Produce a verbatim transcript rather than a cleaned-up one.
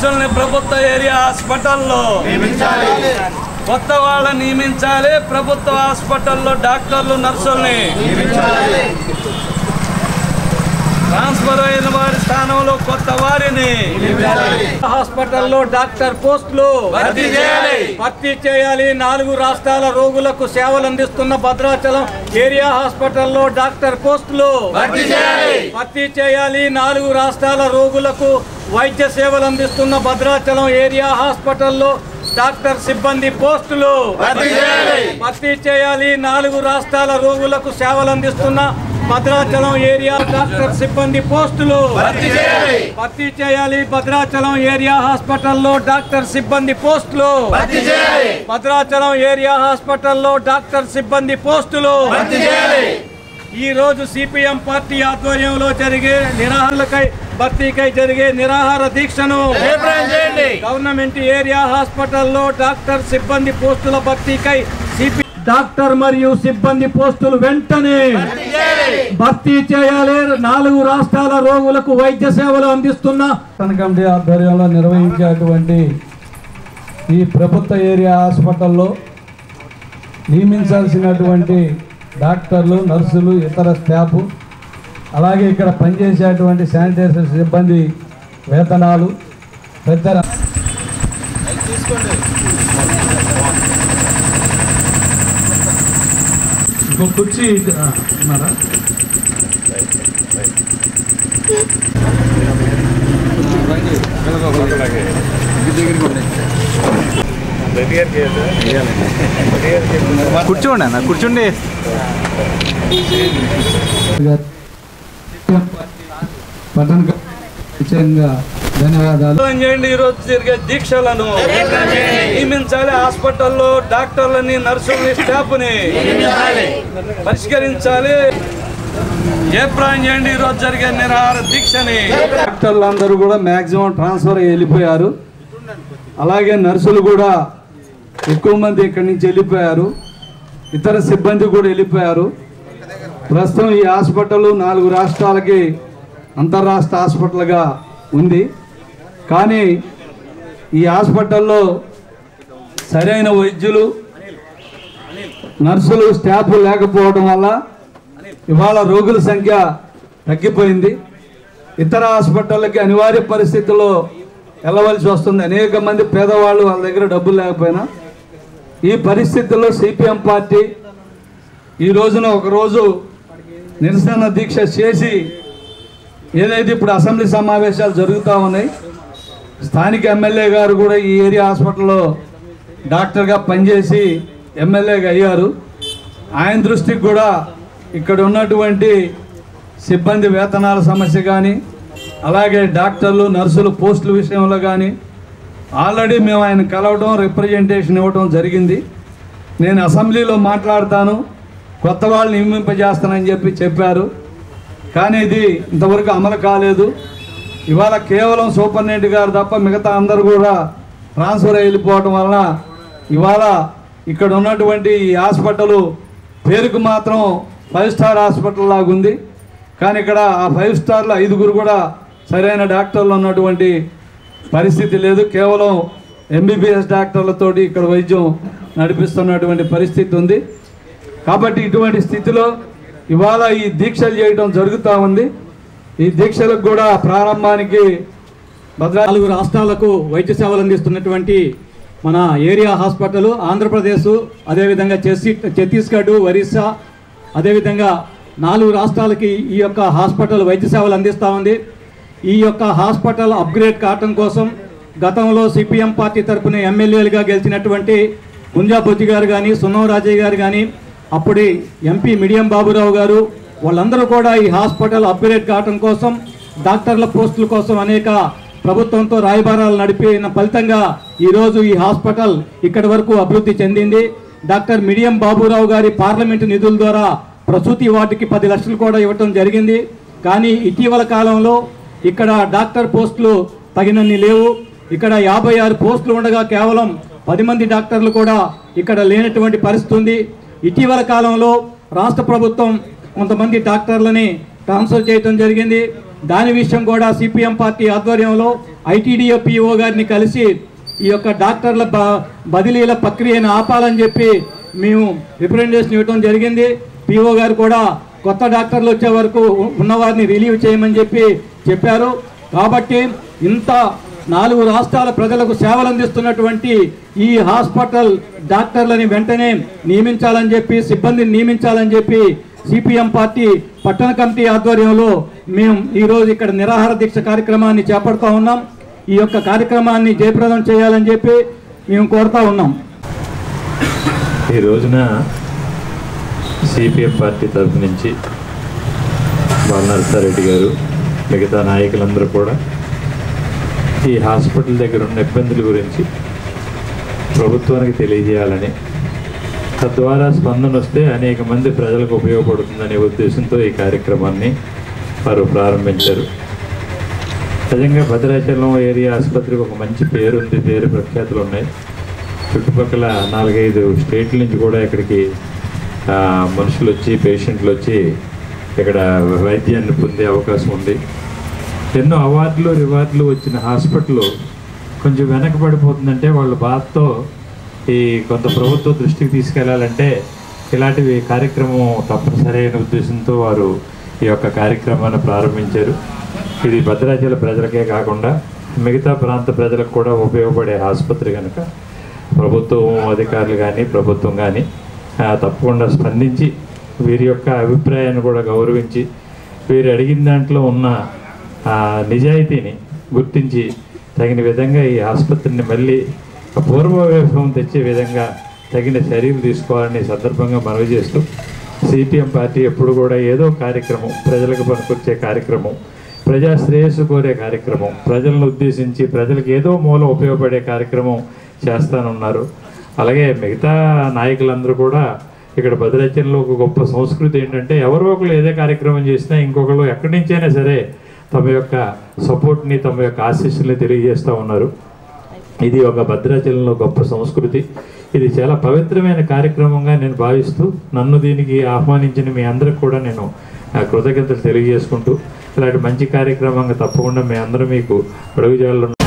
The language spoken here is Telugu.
నర్సుల్ని ప్రభుత్వ ఏరియా హాస్పిటల్లో కొత్త వాళ్ళని నియమించాలి. ప్రభుత్వ హాస్పిటల్లో డాక్టర్లు నర్సుల్ని ట్రాన్స్ఫర్ అయిన వారి స్థానంలో కొత్త వారిని హాస్పిటల్లో డాక్టర్ పోస్టులు భర్తీ చేయాలి. నాలుగు రాష్ట్రాల రోగులకు సేవలు అందిస్తున్న భద్రాచలం ఏరియా హాస్పిటల్లో డాక్టర్ పోస్టులు భర్తీ చేయాలి. నాలుగు రాష్ట్రాల రోగులకు వైద్య సేవలు అందిస్తున్న భద్రాచలం ఏరియా హాస్పిటల్లో డాక్టర్ సిబ్బంది పోస్టులు భర్తీ చేయాలి. నాలుగు రాష్ట్రాల రోగులకు సేవలు అందిస్తున్న భద్రాచలం ఏరియా డాక్టర్ సిబ్బంది పోస్టులు భర్తీ చేయాలి. భద్రాచలం ఏరియా హాస్పిటల్లో డాక్టర్ సిబ్బంది పోస్టులు భద్రాచలం ఏరియా హాస్పిటల్లో డాక్టర్ సిబ్బంది పోస్టులు ఈ రోజు సిపిఎం పార్టీ ఆధ్వర్యంలో జరిగే నిరాహారకై భర్తీకై జరిగే నిరాహార దీక్షను గవర్నమెంట్ ఏరియా హాస్పిటల్లో డాక్టర్ సిబ్బంది పోస్టుల భర్తీకై సిపి డాక్టర్ మరియు సిబ్బంది పోస్టులు వెంటనే భర్తీ చేయాలి. నాలుగు రాష్ట్రాల రోగులకు వైద్య సేవలు అందిస్తున్న కమిటీ ఆధ్వర్యంలో నిర్వహించేటువంటి ఈ ప్రభుత్వ ఏరియా హాస్పిటల్లో నియమించాల్సినటువంటి డాక్టర్లు, నర్సులు, ఇతర స్టాఫ్, అలాగే ఇక్కడ పనిచేసేటువంటి శానిటైజర్ సిబ్బంది వేతనాలు పెద్ద ఇంకో కుర్చీ ఉన్నారా? కూర్చోండి అన్న, కూర్చోండి. ధన్యవాదాలు. ఈరోజు జరిగే దీక్షలను నియమించాలి. హాస్పిటల్లో డాక్టర్లని, నర్సులని, స్టాఫ్ని పరిష్కరించాలి. జయప్రదం చేయండి ఈరోజు జరిగే నిరాహార దీక్షని. డాక్టర్లు అందరూ కూడా మ్యాక్సిమం ట్రాన్స్ఫర్ వెళ్ళిపోయారు. అలాగే నర్సులు కూడా ఎక్కువ మంది ఇక్కడి నుంచి వెళ్ళిపోయారు. ఇతర సిబ్బంది కూడా వెళ్ళిపోయారు. ప్రస్తుతం ఈ హాస్పిటల్ నాలుగు రాష్ట్రాలకి అంతర్రాష్ట్ర హాస్పిటల్గా ఉంది. కానీ ఈ హాస్పిటల్లో సరైన వైద్యులు, నర్సులు, స్టాఫ్ లేకపోవడం వల్ల ఇవాళ రోగుల సంఖ్య తగ్గిపోయింది. ఇతర హాస్పిటళ్ళకి అనివార్య పరిస్థితుల్లో వెళ్ళవలసి వస్తుంది. అనేక మంది పేదవాళ్ళు వాళ్ళ దగ్గర డబ్బులు లేకపోయినా ఈ పరిస్థితుల్లో సిపిఎం పార్టీ ఈ రోజున ఒకరోజు నిరసన దీక్ష చేసి ఏదైతే ఇప్పుడు అసెంబ్లీ సమావేశాలు జరుగుతూ ఉన్నాయి, స్థానిక ఎమ్మెల్యే గారు కూడా ఈ ఏరియా హాస్పిటల్లో డాక్టర్గా పనిచేసి ఎమ్మెల్యేగా అయ్యారు. ఆయన దృష్టికి కూడా ఇక్కడ ఉన్నటువంటి సిబ్బంది వేతనాల సమస్య కానీ, అలాగే డాక్టర్లు, నర్సులు పోస్టుల విషయంలో కానీ ఆల్రెడీ మేము ఆయన కలవడం, రిప్రజెంటేషన్ ఇవ్వడం జరిగింది. నేను అసెంబ్లీలో మాట్లాడతాను, కొత్త వాళ్ళని నియమింపజేస్తానని చెప్పి చెప్పారు. కానీ ఇది ఇంతవరకు అమలు కాలేదు. ఇవాళ కేవలం సూపరింటెండెంట్ గారు తప్ప మిగతా అందరూ కూడా ట్రాన్స్ఫర్ వెళ్ళిపోవడం వలన ఇవాళ ఇక్కడ ఉన్నటువంటి ఈ హాస్పిటల్ పేరుకు మాత్రం ఫైవ్ స్టార్ హాస్పిటల్ లాగా ఉంది. కానీ ఇక్కడ ఆ ఫైవ్ స్టార్లో ఐదుగురు కూడా సరైన డాక్టర్లు ఉన్నటువంటి పరిస్థితి లేదు. కేవలం ఎంబీబీఎస్ డాక్టర్లతోటి ఇక్కడ వైద్యం నడిపిస్తున్నటువంటి పరిస్థితి ఉంది. కాబట్టి ఇటువంటి స్థితిలో ఇవాళ ఈ దీక్షలు చేయడం జరుగుతూ ఉంది. ఈ దీక్షలకు కూడా ప్రారంభానికి నాలుగు రాష్ట్రాలకు వైద్య సేవలు అందిస్తున్నటువంటి మన ఏరియా హాస్పిటల్ ఆంధ్రప్రదేశ్, అదేవిధంగా ఛత్తీస్గఢ్, ఒరిస్సా, అదేవిధంగా నాలుగు రాష్ట్రాలకి ఈ యొక్క హాస్పిటల్ వైద్య సేవలు అందిస్తూ ఉంది. ఈ యొక్క హాస్పిటల్ అప్గ్రేడ్ కావటం కోసం గతంలో సిపిఎం పార్టీ తరఫున ఎమ్మెల్యేలుగా గెలిచినటువంటి గుంజా బుజ్జి గారు కానీ, సున్నం రాజయ్య గారు కానీ, అప్పుడి ఎంపీ మిడియం బాబురావు గారు, వాళ్ళందరూ కూడా ఈ హాస్పిటల్ అప్గ్రేడ్ కావటం కోసం, డాక్టర్ల పోస్టుల కోసం అనేక ప్రభుత్వంతో రాయబారాలు నడిపిన ఫలితంగా ఈరోజు ఈ హాస్పిటల్ ఇక్కడి వరకు అభివృద్ధి చెందింది. డాక్టర్ మిడియం బాబురావు గారి పార్లమెంటు నిధుల ద్వారా ప్రసూతి వార్డుకి పది లక్షలు కూడా ఇవ్వటం జరిగింది. కానీ ఇటీవల కాలంలో ఇక్కడ డాక్టర్ పోస్టులు తగినన్ని లేవు. ఇక్కడ యాభై ఆరు పోస్టులు ఉండగా కేవలం పది మంది డాక్టర్లు కూడా ఇక్కడ లేనటువంటి పరిస్థితి ఉంది. ఇటీవల కాలంలో రాష్ట్ర ప్రభుత్వం కొంతమంది డాక్టర్లని ట్రాన్స్ఫర్ చేయడం జరిగింది. దాని విషయం కూడా సిపిఎం పార్టీ ఆధ్వర్యంలో ఐటీడీఏ పిఓ గారిని కలిసి ఈ యొక్క డాక్టర్ల బ బదిలీల ప్రక్రియను ఆపాలని చెప్పి మేము రిప్రజెంటేషన్ ఇవ్వడం జరిగింది. పిఓ గారు కూడా కొత్త డాక్టర్లు వచ్చే వరకు ఉన్నవారిని రిలీవ్ చేయమని చెప్పి చెప్పారు. కాబట్టి ఇంత నాలుగు రాష్ట్రాల ప్రజలకు సేవలు అందిస్తున్నటువంటి ఈ హాస్పిటల్ డాక్టర్లని వెంటనే నియమించాలని చెప్పి సిబ్బందిని నియమించాలని చెప్పి సిపిఎం పార్టీ పట్టణ కమిటీ ఆధ్వర్యంలో మేము ఈరోజు ఇక్కడ నిరాహార దీక్ష కార్యక్రమాన్ని చేపడుతూ ఉన్నాం. ఈ యొక్క కార్యక్రమాన్ని జయప్రదం చేయాలని చెప్పి మేము కోరుతా ఉన్నాం. ఈ రోజున సిపిఎం పార్టీ తరఫు నుంచి బాలనరసారెడ్డి గారు మిగతా నాయకులందరూ కూడా ఈ హాస్పిటల్ దగ్గర ఉన్న ఇబ్బందుల గురించి ప్రభుత్వానికి తెలియజేయాలని, తద్వారా స్పందన వస్తే అనేక మంది ప్రజలకు ఉపయోగపడుతుందనే ఉద్దేశంతో ఈ కార్యక్రమాన్ని వారు ప్రారంభించారు. నిజంగా భద్రాచలం ఏరియా ఆసుపత్రికి ఒక మంచి పేరు ఉంది, పేరు ప్రఖ్యాతులు ఉన్నాయి. చుట్టుపక్కల నాలుగైదు స్టేట్ల నుంచి కూడా ఇక్కడికి మనుషులు వచ్చి పేషెంట్లు వచ్చి ఇక్కడ వైద్యాన్ని పొందే అవకాశం ఉంది. ఎన్నో అవార్డులు రివార్డులు వచ్చిన హాస్పిటల్ కొంచెం వెనకబడిపోతుందంటే వాళ్ళ బాధతో ఈ కొంత ప్రభుత్వ దృష్టికి తీసుకెళ్లాలంటే ఇలాంటివి కార్యక్రమం తప్పనిసరి అయిన ఉద్దేశంతో వారు ఈ యొక్క కార్యక్రమాన్ని ప్రారంభించారు. ఇది భద్రాచల ప్రజలకే కాకుండా మిగతా ప్రాంత ప్రజలకు కూడా ఉపయోగపడే ఆసుపత్రి కనుక ప్రభుత్వం అధికారులు కానీ ప్రభుత్వం కానీ తప్పకుండా స్పందించి వీరి యొక్క అభిప్రాయాన్ని కూడా గౌరవించి వీరు అడిగిన దాంట్లో ఉన్న నిజాయితీని గుర్తించి తగిన విధంగా ఈ ఆసుపత్రిని మళ్ళీ పూర్వ వైభవం తెచ్చే విధంగా తగిన చర్యలు తీసుకోవాలని సందర్భంగా మనవి చేస్తూ సిపిఎం పార్టీ ఎప్పుడు కూడా ఏదో కార్యక్రమం, ప్రజలకు పనికొచ్చే కార్యక్రమం, ప్రజా శ్రేయస్సు కోరే కార్యక్రమం, ప్రజలను ఉద్దేశించి ప్రజలకు ఏదో మూల ఉపయోగపడే కార్యక్రమం చేస్తానున్నారు. అలాగే మిగతా నాయకులందరూ కూడా ఇక్కడ భద్రాచలంలో ఒక గొప్ప సంస్కృతి ఏంటంటే ఎవరో ఒకరు ఏదే కార్యక్రమం చేసినా ఇంకొకరు ఎక్కడి నుంచైనా సరే తమ యొక్క సపోర్ట్ని తమ యొక్క ఆశీస్సుల్ని తెలియజేస్తూ ఉన్నారు. ఇది ఒక భద్రాచలంలో గొప్ప సంస్కృతి. ఇది చాలా పవిత్రమైన కార్యక్రమంగా నేను భావిస్తూ నన్ను దీనికి ఆహ్వానించిన మీ అందరికి కూడా నేను కృతజ్ఞతలు తెలియజేసుకుంటూ ఇలాంటి మంచి కార్యక్రమంగా తప్పకుండా మీ అందరూ మీకు అడుగుజాడలో